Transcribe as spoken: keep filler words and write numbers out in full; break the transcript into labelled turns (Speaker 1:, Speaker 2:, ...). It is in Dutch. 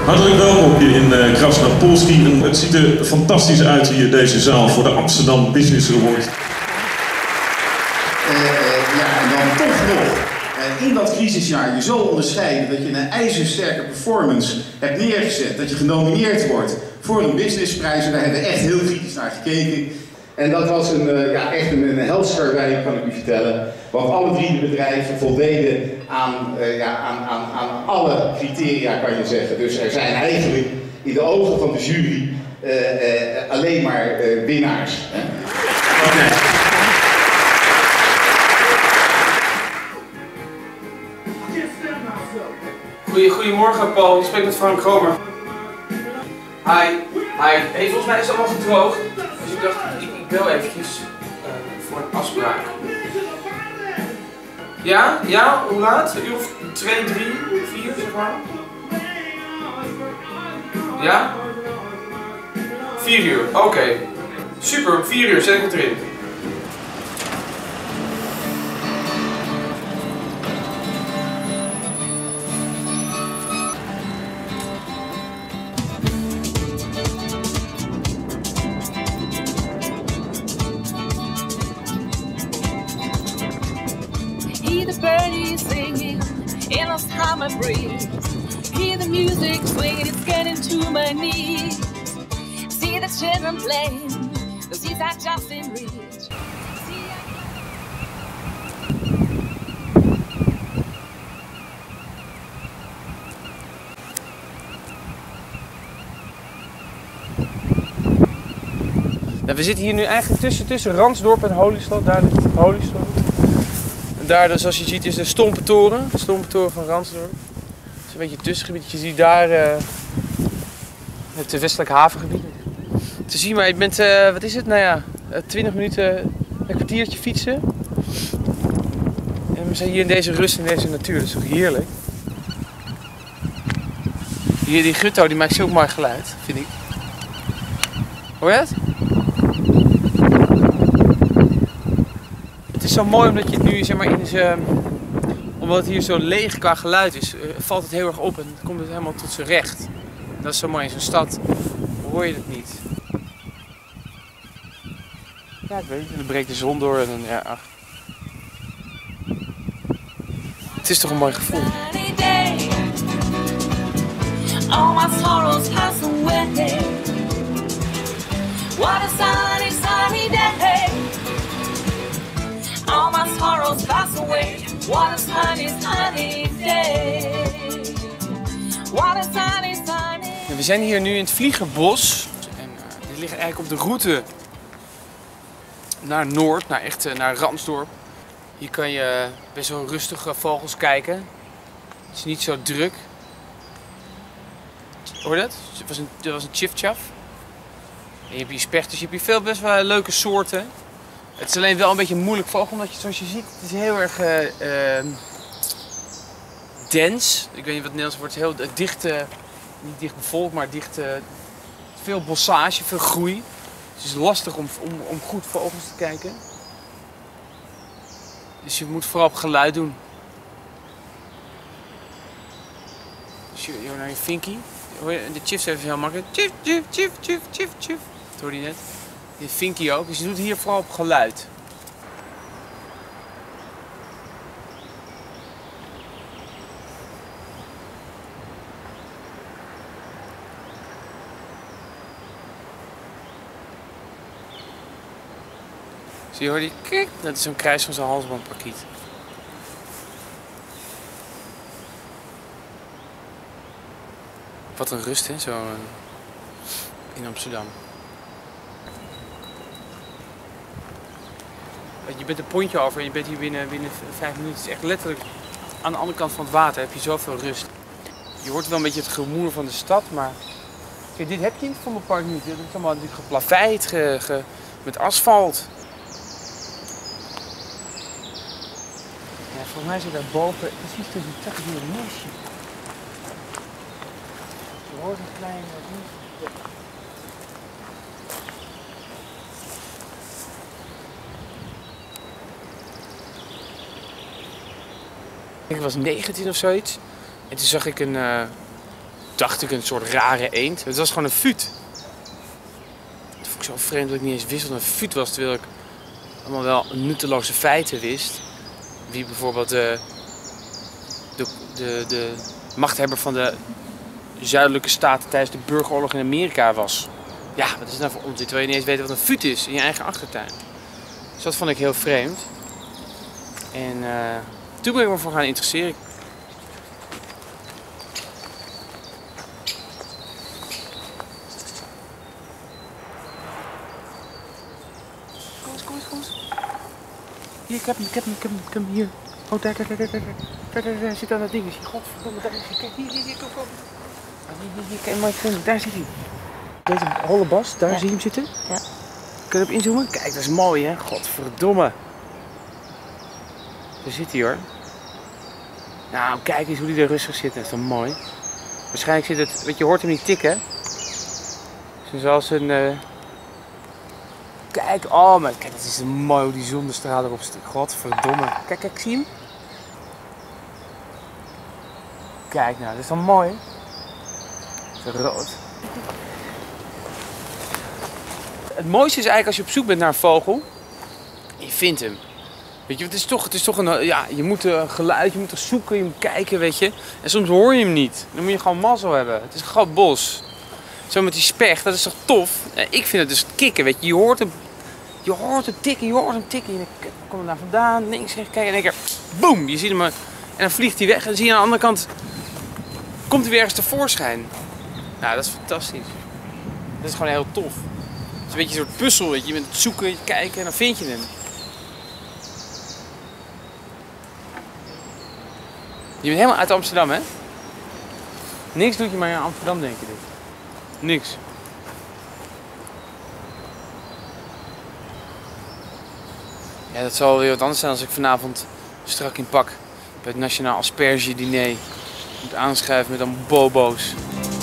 Speaker 1: Hartelijk welkom hier in uh, Krasnopolski. Het ziet er fantastisch uit hier, deze zaal, voor de Amsterdam Business Award.
Speaker 2: Uh, ja, en dan toch nog uh, in dat crisisjaar je zo onderscheiden dat je een ijzersterke performance hebt neergezet, dat je genomineerd wordt voor een businessprijs. En daar hebben we echt heel kritisch naar gekeken. En dat was een, uh, ja, echt een, een helskarwei, kan ik u vertellen. Want alle drie de bedrijven voldeden aan, uh, ja, aan, aan, aan alle criteria, kan je zeggen. Dus er zijn eigenlijk in de ogen van de jury uh, uh, alleen maar uh, winnaars. Hè? Okay.
Speaker 3: Goeie, goedemorgen Paul, je spreekt met Frank Kromer. Hi, hi. Hey, volgens mij is het allemaal gedroogd. Dus ik dacht, ik, ik bel eventjes uh, voor een afspraak. Ja? Ja? Hoe laat? Een uur of twee, drie, vier, zeg maar? Ja? Vier uur, oké. Okay. Super, vier uur, zet ik het erin.
Speaker 4: Hear the birdies singing in a summer breeze. Hear the music swinging, it's getting to my knees. See the children playing, the seas are just in reach.
Speaker 3: Nou, we zitten hier nu eigenlijk tussen, tussen Ransdorp en Holyslot. Daar ligt Holyslot. En daar, dus, zoals je ziet, is de Stompentoren. De Stompentoren van Ransdorp. Het is een beetje het tussengebied. Je ziet daar uh, het westelijk havengebied te zien. Maar je bent, uh, wat is het? Nou ja, twintig minuten, een kwartiertje fietsen. En we zijn hier in deze rust, in deze natuur. Dat is toch heerlijk. Hier, die gutto, die maakt zo mooi geluid, vind ik. Hoor je het? Het is zo mooi omdat je het nu, zeg maar, in zijn, omdat het hier zo leeg qua geluid is, uh, valt het heel erg op en komt het helemaal tot zijn recht. Dat is zo mooi, in zo'n stad hoor je het niet. Ja, ik weet het, en dan breekt de zon door en dan, ja, ach. Het is toch een mooi gevoel.
Speaker 4: All my sorrows pass away. What a sunny, sunny day. All my sorrows pass away. What a sunny, sunny day. What a sunny, sunny day.
Speaker 3: We zijn hier nu in het Vliegerbos. En uh, dit ligt eigenlijk op de route naar Noord, naar, echt, uh, naar Ransdorp. Hier kan je best wel rustig uh, vogels kijken. Het is niet zo druk. Hoor je dat? Het was een, het was een chifchaf. En je hebt hier spechters, je hebt hier veel best wel leuke soorten. Het is alleen wel een beetje een moeilijk vogel, omdat je, zoals je ziet, het is heel erg uh, uh, dens. Ik weet niet wat het Nederlands woord is, heel uh, dicht, uh, niet dicht bevolkt, maar dicht, uh, veel bossage, veel groei. Dus het is lastig om, om, om goed vogels te kijken. Dus je moet vooral op geluid doen. Dus je, je naar je vinkie. De chiefs even heel makkelijk. Chief, chief, chief, chief, chief, chief. Dat hoorde je net. De vinkie ook. Dus je doet hier vooral op geluid. Zie je, hoor die kik? Dat is zo'n kruis van zijn halsbandparkiet. Wat een rust, hè, zo uh, in Amsterdam. Je bent een pontje over en je bent hier binnen, binnen vijf minuten. Het is echt letterlijk aan de andere kant van het water heb je zoveel rust. Je hoort wel een beetje het gemoer van de stad, maar kijk, dit heb je in het Vondelpark niet. Het is allemaal natuurlijk geplaveid, ge, ge, met asfalt. Ja, volgens mij zit daar boven precies tussen het takken hier een nestje. Je hoort een klein wat. Ik was negentien of zoiets. En toen zag ik een, uh, dacht ik een soort rare eend. Het was gewoon een fuut. Dat vond ik zo vreemd dat ik niet eens wist wat een fuut was. Terwijl ik allemaal wel nutteloze feiten wist. Wie bijvoorbeeld de, de, de, de machthebber van de zuidelijke staten tijdens de burgeroorlog in Amerika was. Ja, wat is het nou voor onzin? Terwijl je niet eens weet wat een fuut is in je eigen achtertuin. Dus dat vond ik heel vreemd. En uh, toen ben ik me voor gaan interesseren. Kom eens, kom eens, kom eens. Hier, ik heb hem, ik heb hem, ik heb hem, ik heb hem hier. Oh, daar, daar, daar, daar, daar, daar, daar, daar zit aan dat ding. Godverdomme, daar is hij. Kijk, hier, hier, hier, kom, kom. Hier, hier, hier, kijk, Mike, kom, daar zit hij. Deze holle bas, daar
Speaker 5: Ja.
Speaker 3: zie je hem zitten.
Speaker 5: Ja.
Speaker 3: Kun je erop inzoomen? Kijk, dat is mooi, hè? Godverdomme. Zo zit hij, hoor. Nou, kijk eens hoe hij er rustig zit. Dat is toch mooi. Waarschijnlijk zit het, weet je, je hoort hem niet tikken. Zoals een... Uh... Kijk, oh, maar kijk, het is mooi hoe die zonnestraal erop zit. Godverdomme. Kijk, kijk, zie je hem? Kijk nou, dat is toch mooi? Zo rood. Het mooiste is eigenlijk als je op zoek bent naar een vogel. En je vindt hem. Weet je, het is toch, het is toch een... Ja, je moet een geluid, je moet er zoeken, je moet kijken, weet je. En soms hoor je hem niet. Dan moet je gewoon mazzel hebben. Het is een groot bos. Zo met die specht, dat is toch tof? Ik vind het dus kicken, weet je. Je hoort hem, je hoort hem tikken, je hoort hem tikken. En dan komt hij daar vandaan, links, rechts, kijk. En in één keer, boem, je ziet hem. En dan vliegt hij weg. En dan zie je aan de andere kant, komt hij weer ergens tevoorschijn. Nou, dat is fantastisch. Dat is gewoon heel tof. Het is een beetje een soort puzzel, weet je. Je bent het zoeken, je kijken en dan vind je hem. Je bent helemaal uit Amsterdam, hè? Niks doet je maar in Amsterdam, denk je dit. Niks. Ja, dat zal weer wat anders zijn als ik vanavond strak in pak bij het Nationaal Asperge Diner moet aanschuiven met dan bobo's.